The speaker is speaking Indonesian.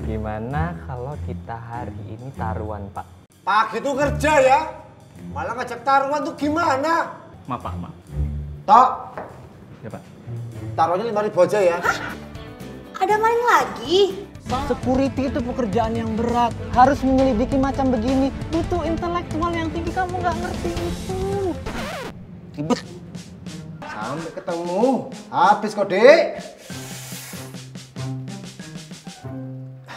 Gimana kalau kita hari ini taruhan, Pak? Pagi tuh kerja ya, malah ngajak taruhan tuh gimana? Maaf, Pak, maaf. Tok, Ya, Pak. taruhannya 5.000 aja ya. Ada maling lagi? Security itu pekerjaan yang berat. Harus menyelidiki macam begini. Butuh intelektual yang tinggi, kamu nggak ngerti itu. Ribet. Sampai ketemu, habis kok, Dek.